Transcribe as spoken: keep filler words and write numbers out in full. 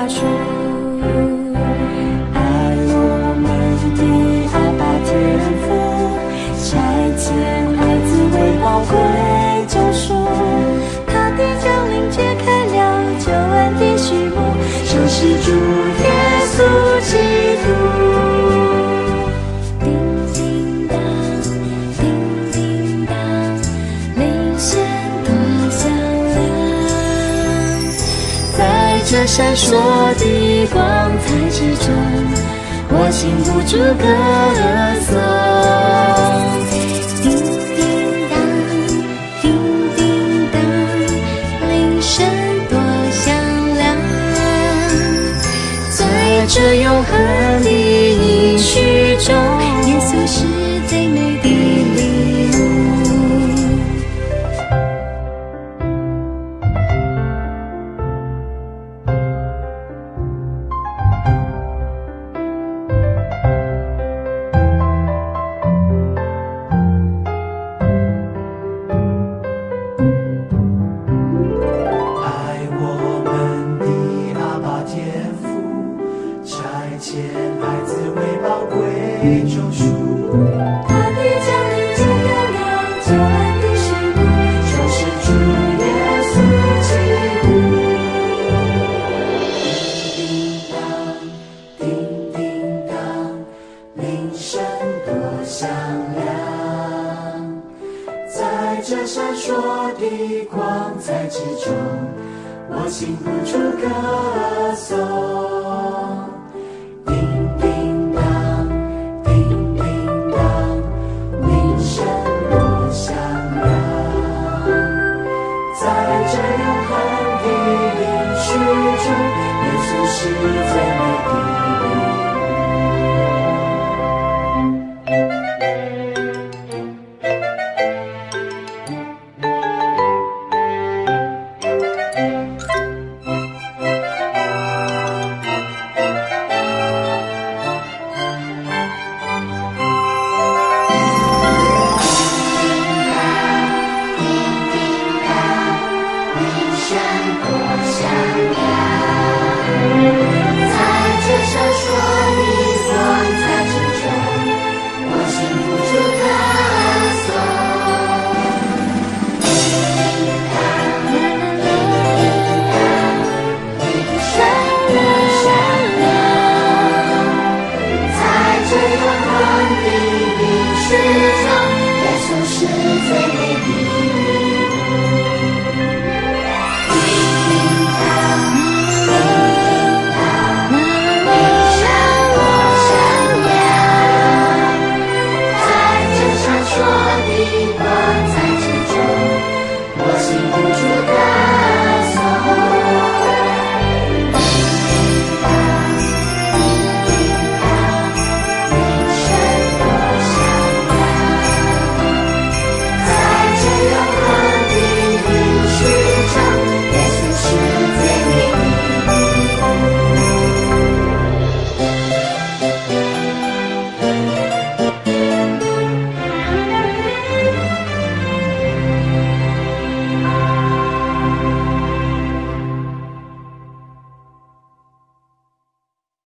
大树。爱我们的阿爸天父，差遣爱子为宝贵救赎。他的降临揭开了救恩的序幕，就是主耶稣基督。叮叮当，叮叮当，铃声多响亮，在这闪烁的光彩之中，我禁不住歌颂。叮叮当，叮叮当，铃声多响亮，在这永恒的应许中，耶稣是最美的礼物。 爱我们的阿爸天父，差遣爱子为宝贵救赎。 他的降临揭开了救恩的序幕， 就是主耶稣基督。叮叮当，叮叮当，铃声多响亮，在这闪烁的光彩之中，我禁不住歌颂。叮叮当，叮叮当，铃声多响亮，在这永恒的应许中，耶稣是最美的